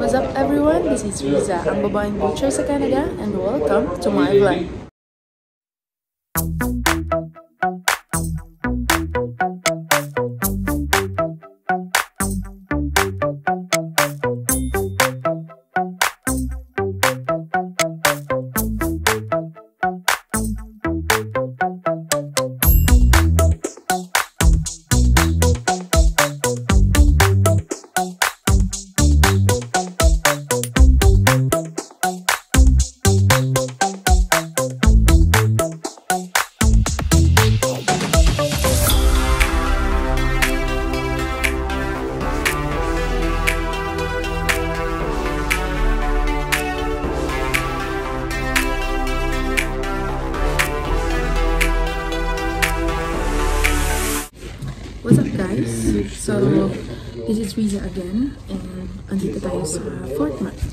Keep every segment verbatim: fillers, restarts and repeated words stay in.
What's up everyone? This is Riza, ang babaeng butcher sa Canada, and welcome to my vlog. What's up guys? So, this is Riza again, and andito tayo sa Fort Mart.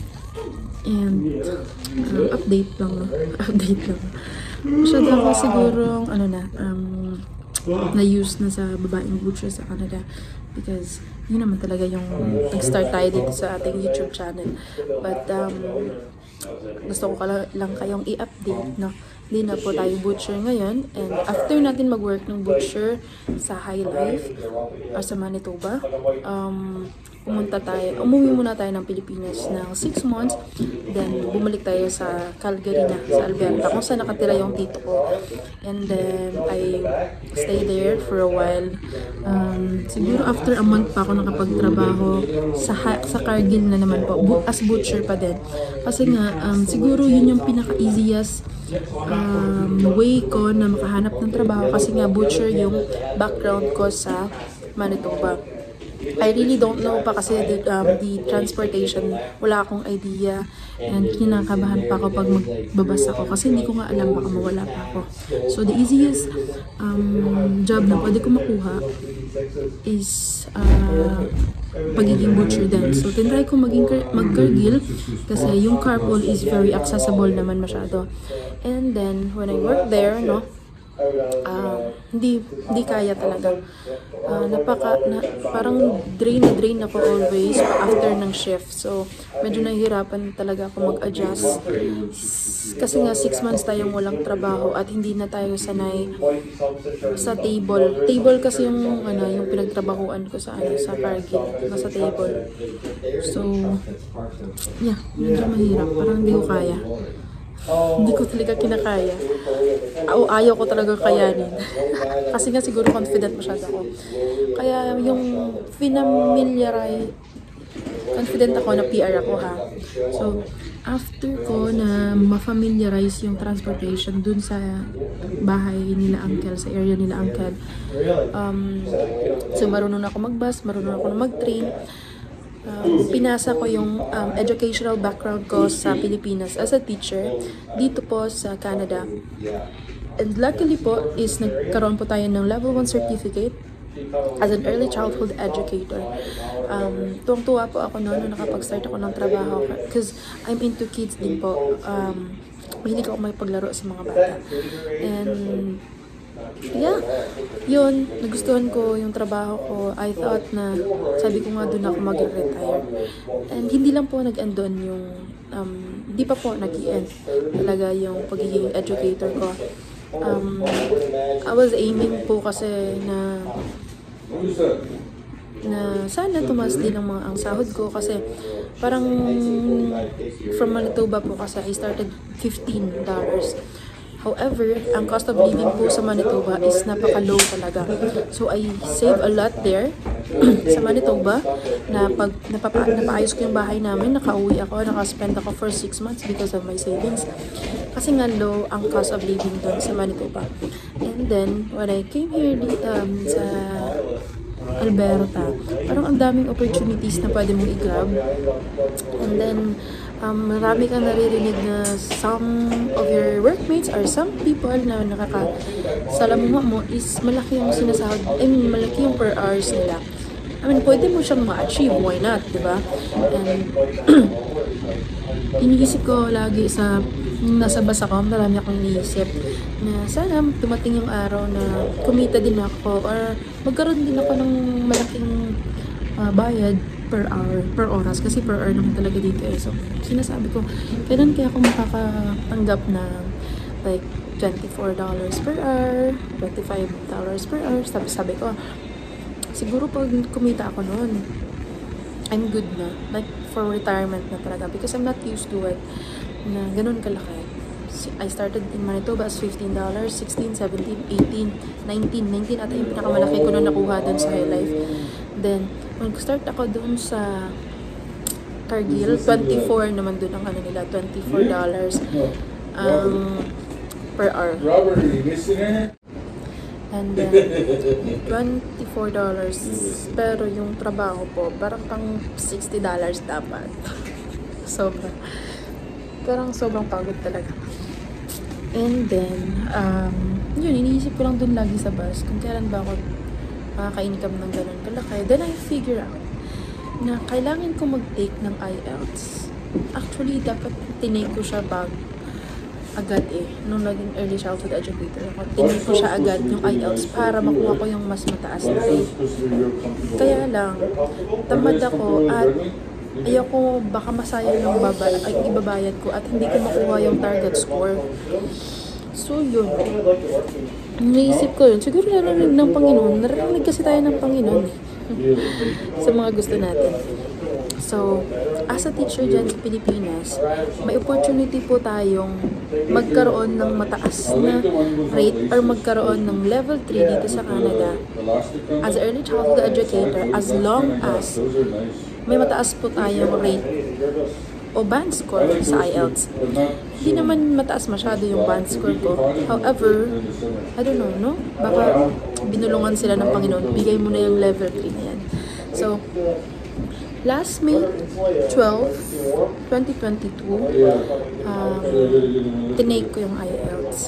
And, um, update lang, no? Update lang. Masyado ako sigurong, ano na, um, na-use na sa babaeng butcher sa Canada. Because, yun naman talaga yung nag-start tayo dito sa ating YouTube channel. But, um, gusto ko lang kayong i-update, no? Hindi na po tayo butcher ngayon, and after natin mag-work ng butcher sa High Life or sa Manitoba, um, pumunta tayo, umuwi muna tayo ng Pilipinas ng six months, then bumalik tayo sa Calgary na, sa Alberta, kung saan nakatira yung tito ko. And then I stay there for a while. Um, siguro after a month pa ako nakapagtrabaho sa, sa Cargill na naman po, as butcher pa din. Kasi nga, um, siguro yun yung pinaka-easiest um, way ko na makahanap ng trabaho, kasi nga butcher yung background ko sa Manitoba. I really don't know pa kasi the, um, the transportation, wala akong idea, and kinakabahan pa ako pag magbabasa ko kasi hindi ko nga alam, baka mawala pa ako. So the easiest um, job na pwede ko makuha is uh, pagiging butcher din. So tinry ko maging mag-Cargill kasi yung carpool is very accessible naman masyado. And then when I work there, no, Uh, hindi hindi kaya talaga. Uh, napaka na, parang drain na drain ako always after ng shift. So medyo nahihirapan talaga ako mag-adjust. Kasi nga six months tayong walang trabaho at hindi na tayo sanay sa table. Table kasi yung ano, yung pinagtrabahuan ko sa ano, sa Cargill, nasa table. So yeah, medyo mahirap. Parang hindi ko kaya. Hindi ko talaga kinakaya. O ayaw ko talaga kayanin. Kasi nga siguro confident masyado ako. Kaya yung finamiliarize, confident ako na P R ako, ha. So, after ko na ma-familiarize yung transportation dun sa bahay nila uncle, sa area nila uncle, um, so marunong ako mag-bus, marunong ako na mag-train. Um, pinasa ko yung um, educational background ko sa Pilipinas as a teacher dito po sa Canada. And luckily po is nagkaroon po tayo ng level one certificate as an early childhood educator. Um, tuwang-tuwa po ako noon nung nakapag-start ako ng trabaho because I'm into kids din po. Um, mahilig ako may paglaro sa mga bata. And yeah, yun, nagustuhan ko yung trabaho ko. I thought na, sabi ko nga doon ako mag-retire. And hindi lang po nag-end doon yung, um, hindi pa po nag-end talaga yung pagiging educator ko. Um, I was aiming po kasi na, na sana tumaas din ang mga ang sahod ko kasi parang from Manitoba po kasi I started fifteen dollars. However, ang cost of living po sa Manitoba is napaka-low talaga. So, I save a lot there sa Manitoba na pag napapa napaayos ko yung bahay namin, nakauwi ako, nakaspend ako for six months because of my savings. Kasi nga low ang cost of living doon sa Manitoba. And then, when I came here um, sa Alberta, parang ang daming opportunities na pwede mong i-grab. And then, Um, marami kang naririnig na some of your workmates or some people na nakakasalamuha mo is malaki yung sinasahod, I mean, malaki yung per hours nila. I mean, pwede mo siyang ma-achieve, why not, diba? And iniisip ko lagi sa nasa bus ako, marami akong iniisip na sana dumating yung araw na kumita din ako or magkaroon din ako ng malaking uh, bayad per hour, per oras, kasi per hour naman talaga dito eh. So, sinasabi ko, kailan kaya ako makakatanggap ng like twenty-four dollars per hour, twenty-five dollars per hour. Sabi, sabi ko, siguro pag kumita ako noon, I'm good na. Like, for retirement na talaga. Because I'm not used to it na ganun kalaki. I started in Manitoba as fifteen dollars, sixteen, seventeen, eighteen, nineteen. nineteen ata yung pinakamalaki ko na nakuha dun sa High Life. Then, when start ako dun sa Cargill, twenty-four naman dun ang ano nila, twenty-four dollars um, per hour. And then, twenty-four dollars. Pero yung trabaho po, parang pang sixty dollars dapat. Sobra. Parang sobrang pagod talaga. And then, um, yun, iniisip ko lang dun lagi sa bus kung kailan ba ako makaka-income ng ganun kalaki. Then I figure out na kailangan ko mag-take ng I E L T S. Actually, dapat tinake ko siya bag agad eh. Nung naging early childhood educator ako, tinake ko siya agad yung I E L T S para makuha ko yung mas mataas na grade. Kaya lang, tamad ako at ayoko baka masayang yung baba, ay, ibabayad ko at hindi ko makuha yung target score. So yun, naisip ko yun, siguro narinig ng Panginoon, narinig kasi tayo ng Panginoon eh. Sa mga gusto natin. So, as a teacher dyan sa Pilipinas, may opportunity po tayong magkaroon ng mataas na rate or magkaroon ng level three dito sa Canada as an early childhood educator as long as may mataas po tayong rate o band score sa I E L T S. Hindi naman mataas masyado yung band score ko. However, I don't know, no? Baka binulungan sila ng Panginoon. Bigay mo na yung level three na yan. So, last May twelfth, twenty twenty-two, um, tinake ko yung I E L T S.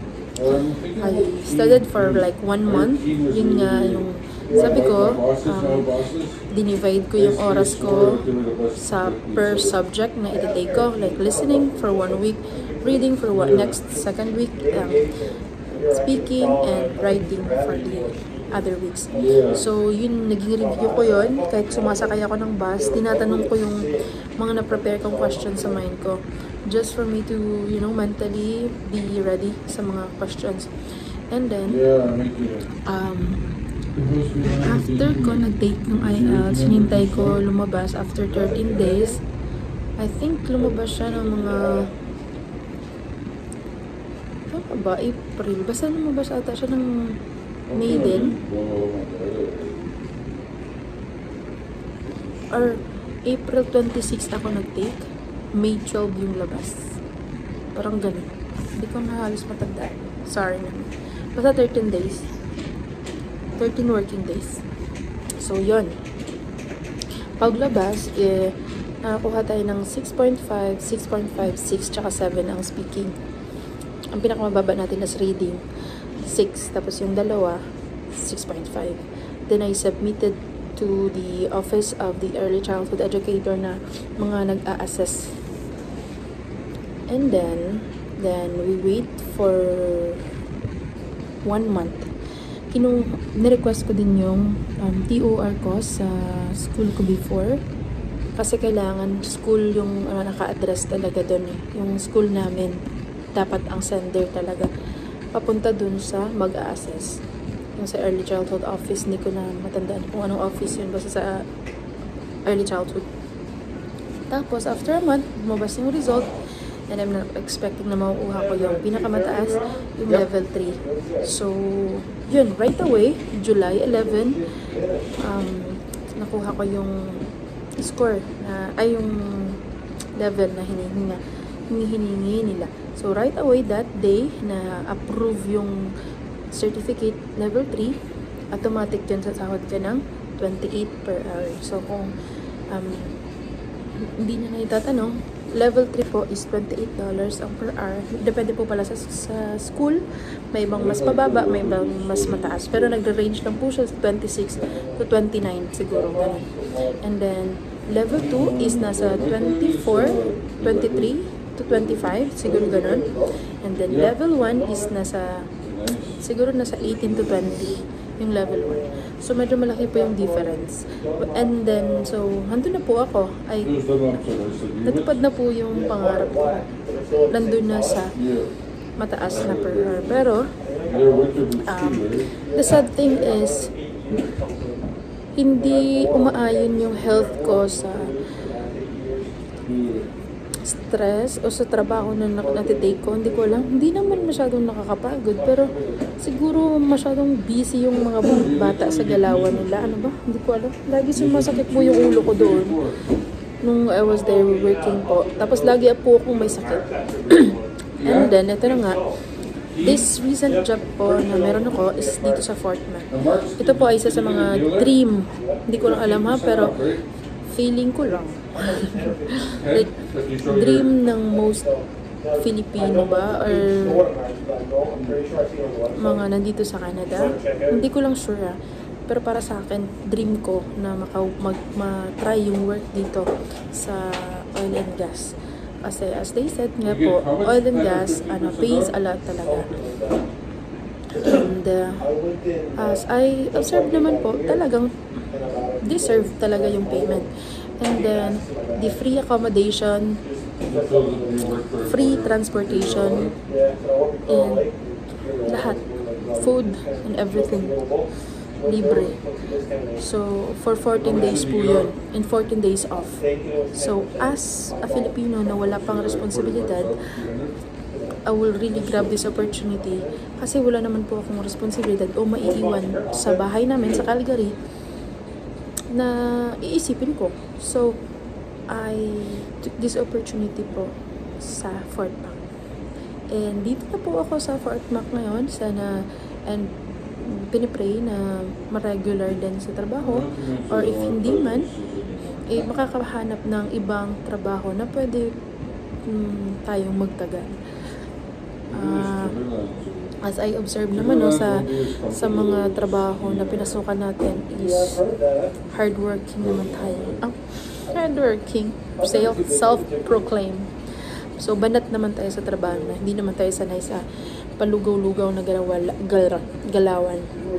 I studied for like one month. Yun nga yung sabi ko, um, dinivide ko yung oras ko sa per subject na iti-take ko. Like listening for one week, reading for one next second week, um, speaking and writing for the other weeks. So, yun, naging review ko yun. Kahit sumasakay ako ng bus, tinatanong ko yung mga na-prepare kong questions sa mind ko. Just for me to, you know, mentally be ready sa mga questions. And then, um, after ko nag-take ng I E L T S, sinintay ko lumabas after thirteen days. I think lumabas siya ng mga ano ba? April. Basta lumabas ata siya ng May din. Or April twenty-sixth ako nag-take. May twelve yung labas. Parang ganun. Hindi ko na halos matandaan. Sorry naman. Basta thirteen days. thirteen working days. So, yun. Paglabas, eh, nakakuha tayo ng six point five, six point five, six, tsaka seven ang speaking. Ang pinakamababa natin is reading, six. Tapos yung dalawa, six point five. Then, I submitted to the Office of the Early Childhood Educator na mga nag-a-assess. And then, then we wait for one month. Kinu nirequest ko din yung um, T O R ko sa school ko before. Kasi kailangan school yung uh, naka-address talaga doon eh. Yung school namin, dapat ang sender talaga. Papunta dun sa mag-a-assess. Yung sa early childhood office, hindi ko na matandaan kung anong office yun. Basta sa early childhood. Tapos, after a month, lumabas yung result. And I'm not expecting na makukuha ko yung pinakamataas, yung level three. So, yun, right away, July eleventh, um, nakuha ko yung score, na, ay yung level na hinihinga, hinihiningi nila. So, right away that day, na approve yung certificate level three, automatic dyan sasahod ka ng twenty-eight per hour. So, kung um, hindi na naitatanong, level three po is twenty-eight dollars ang per hour. Depende po pala sa, sa school. May ibang mas mababa, may ibang mas mataas. Pero nagre-range lang po siya sa twenty-six to twenty-nine siguro. Ganun. And then, level two is nasa twenty-four, twenty-three to twenty-five. Siguro ganun. And then, level one is nasa siguro nasa eighteen to twenty. yung level one. So, medyo malaki po yung difference. And then, so, nandun na po ako. Ay, natupad na po yung pangarap ko. Nandun na sa mataas na per hour. Pero, um, the sad thing is, hindi umaayon yung health ko sa stress o sa trabaho na natitake ko. Hindi ko alam. Hindi naman masyadong nakakapagod. Pero siguro masyadong busy yung mga bata sa galawan nila. Ano ba? Hindi ko alam. Lagi sumasakit po yung ulo ko doon. Nung I was there working po. Tapos lagi po akong may sakit. And then, ito na nga. This recent job po na meron ako is dito sa Fort Mac. Ito po ay isa sa mga dream. Hindi ko lang alam ha, pero feeling ko lang. Like, dream ng most Filipino ba? Or mga nandito sa Canada? Hindi ko lang sure ha. Pero para sa akin, dream ko na maka, mag, ma-try yung work dito sa oil and gas. Kasi as they said nga po, oil and gas ano, pays a lot talaga. And uh, as I observed naman po, talagang deserve talaga yung payment. And then, the free accommodation, free transportation, and lahat. Food and everything. Libre. So, for fourteen days po yun. And fourteen days off. So, as a Filipino na wala pang responsibilidad, I will really grab this opportunity kasi wala naman po akong responsibilidad o maiiwan sa bahay namin sa Calgary na iisipin ko. So, I took this opportunity po sa Fort Mac. And dito na po ako sa Fort Mac ngayon. Sana, and pinipray na ma-regular din sa trabaho. Or if hindi man, eh, makakahanap ng ibang trabaho na pwede hmm, tayong magtagal. Uh, as I observe naman no, sa sa mga trabaho na pinasukan natin is hardworking naman tayo. Ah, hardworking. Self, self-proclaim. So, banat naman tayo sa trabaho na hindi naman tayo sanay sa palugaw-lugaw na galawal, gal, galawan.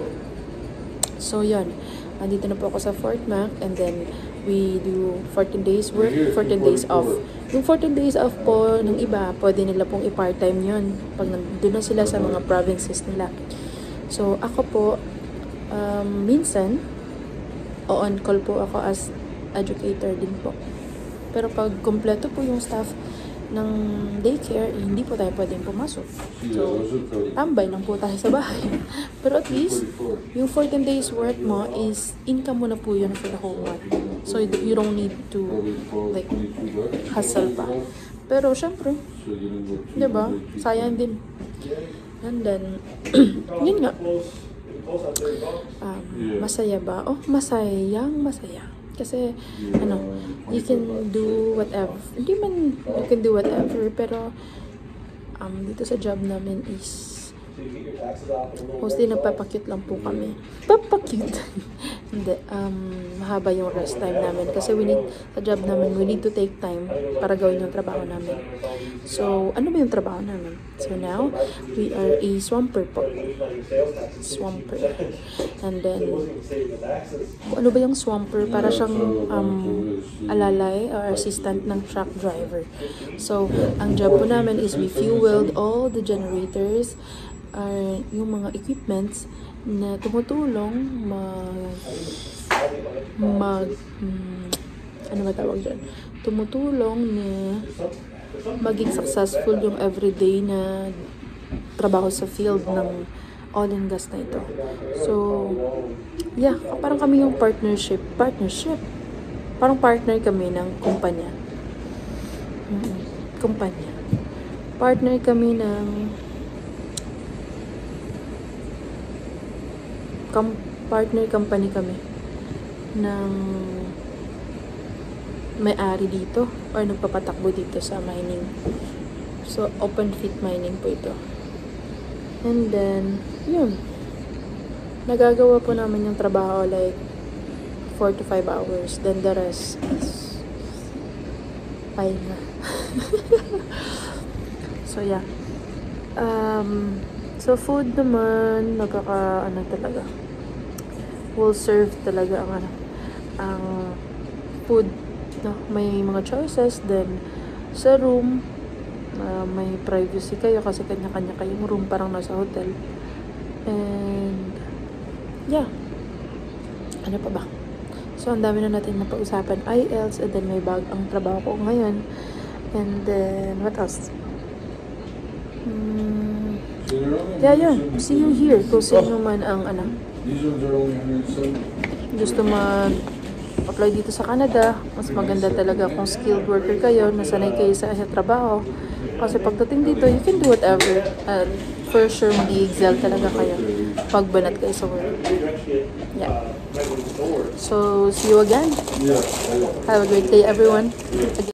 So, yun. Andito na po ako sa Fort Mac and then we do fourteen days work, fourteen days off. Yung fourteen days off po ng iba, pwede nila pong i-part-time yun pag nandun na sila sa mga provinces nila. So, ako po, um, minsan, o-on call po ako as educator din po. Pero pag kompleto po yung staff ng daycare, eh, hindi po tayo pwedeng pumasok. So, tambay lang po tayo sa bahay. Pero at least, yung fourteen days work mo is income mo na po yun for the whole month. So, you don't need to, like, hustle pa. Pero, syempre, diba? Sayang din. And then, yun nga. Um, masaya ba? Oh, masayang masaya. Kasi, ano, you can do whatever. Hindi man you can do whatever, pero um, dito sa job namin is mostly nagpapakute lang po kami. Papakute. Hindi, um, mahaba yung rest time namin. Kasi we need, sa job namin, we need to take time para gawin yung trabaho namin. So, ano ba yung trabaho namin? So now, we are a swamper po. Swamper. And then, ano ba yung swamper? Para siyang um, alalay or assistant ng truck driver. So, ang job po namin is we fueled all the generators, are yung mga equipments na tumutulong mag mag um, ano ba tawag dyan? Tumutulong na maging successful yung everyday na trabaho sa field ng oil and gas na ito. So, yeah, parang kami yung partnership. Partnership? Parang partner kami ng kumpanya. Mm-hmm. Kumpanya. Partner kami ng Com- partner company kami ng may-ari dito or nagpapatakbo dito sa mining. So, open pit mining po ito. And then, yun. Nagagawa po namin yung trabaho like four to five hours. Then the rest is pahinga. So, yeah. Um, so, food naman, nagkaka, ano talaga, will serve talaga ang ano, ang food, no? May mga choices. Then sa room, uh, may privacy kayo kasi kanya-kanya kayong room, parang nasa hotel. And yeah, ano pa ba? So, ang dami na natin napag-usapan. I E L T S, and then may bag ang trabaho ko ngayon. And then, what else? Hmm, yeah, yun. See you here. Kung sino man ang, ano, gusto mag-apply dito sa Canada, mas maganda talaga kung skilled worker kayo, nasanay kayo sa, sa trabaho. Kasi pagdating dito, you can do whatever. Uh, for sure, mag-i-excel talaga kayo pag banat kayo sa work. Yeah. So, see you again. Have a great day, everyone. Again.